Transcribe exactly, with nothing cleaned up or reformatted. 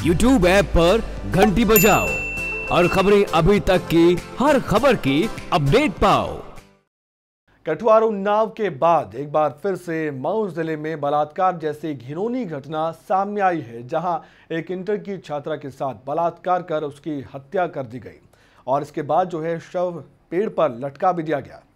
YouTube app पर घंटी बजाओ और खबरें अभी तक की हर खबर की अपडेट पाओ। कठुआ और उन्नाव के बाद एक बार फिर से मऊ जिले में बलात्कार जैसी घिनौनी घटना सामने आई है, जहां एक इंटर की छात्रा के साथ बलात्कार कर उसकी हत्या कर दी गई और इसके बाद जो है शव पेड़ पर लटका भी दिया गया।